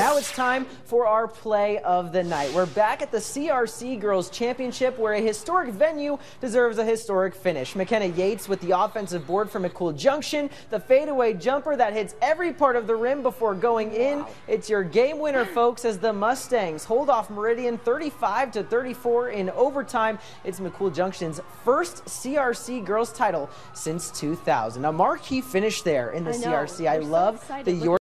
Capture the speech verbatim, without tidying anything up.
Now it's time for our play of the night. We're back at the C R C Girls Championship, where a historic venue deserves a historic finish. McKenna Yates with the offensive board for McCool Junction, the fadeaway jumper that hits every part of the rim before going in. Wow. It's your game winner, folks, as the Mustangs hold off Meridian thirty-five to thirty-four in overtime. It's McCool Junction's first C R C Girls title since two thousand. A marquee finish there in the I C R C. I love so the